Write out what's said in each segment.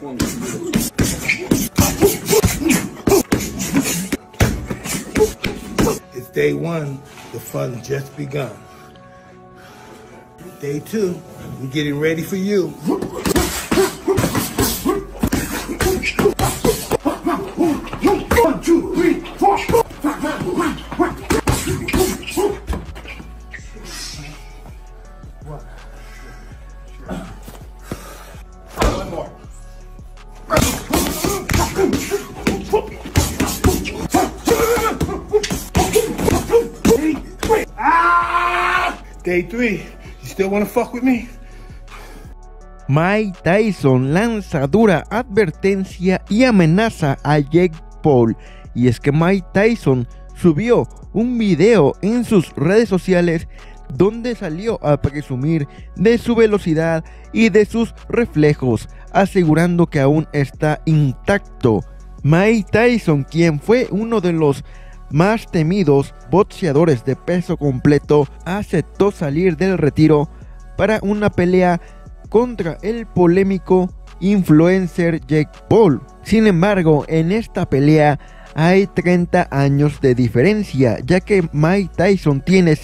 It's day one, the fun just begun. Day two, I'm getting ready for you. 1, 2, 3, 4. One more. Day 3, you still wanna fuck with me? Mike Tyson lanza dura advertencia y amenaza a Jake Paul. Y es que Mike Tyson subió un video en sus redes sociales donde salió a presumir de su velocidad y de sus reflejos, asegurando que aún está intacto. Mike Tyson, quien fue uno de los más temidos boxeadores de peso completo, aceptó salir del retiro para una pelea contra el polémico influencer Jake Paul. Sin embargo, en esta pelea hay 30 años de diferencia, ya que Mike Tyson tiene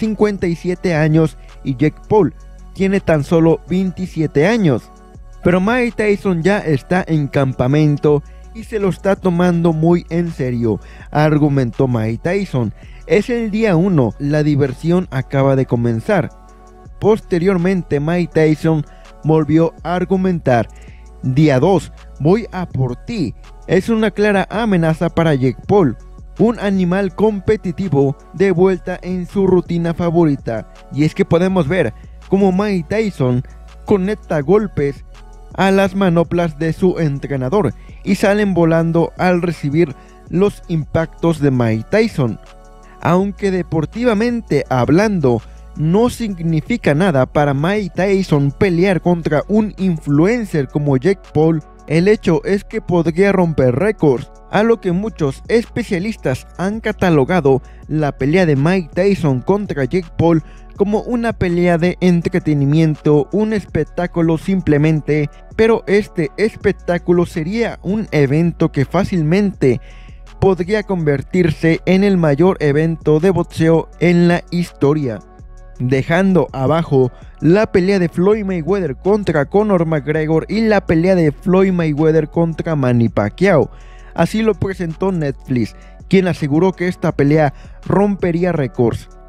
57 años y Jake Paul tiene tan solo 27 años. Pero Mike Tyson ya está en campamento y se lo está tomando muy en serio, argumentó Mike Tyson. Es el día 1, la diversión acaba de comenzar. Posteriormente, Mike Tyson volvió a argumentar: día 2, voy a por ti. Es una clara amenaza para Jake Paul, un animal competitivo de vuelta en su rutina favorita. Y es que podemos ver cómo Mike Tyson conecta golpes a las manoplas de su entrenador y salen volando al recibir los impactos de Mike Tyson. Aunque deportivamente hablando no significa nada para Mike Tyson pelear contra un influencer como Jake Paul, el hecho es que podría romper récords, a lo que muchos especialistas han catalogado la pelea de Mike Tyson contra Jake Paul como una pelea de entretenimiento, un espectáculo simplemente, pero este espectáculo sería un evento que fácilmente podría convertirse en el mayor evento de boxeo en la historia, dejando abajo la pelea de Floyd Mayweather contra Conor McGregor y la pelea de Floyd Mayweather contra Manny Pacquiao. Así lo presentó Netflix, quien aseguró que esta pelea rompería récords.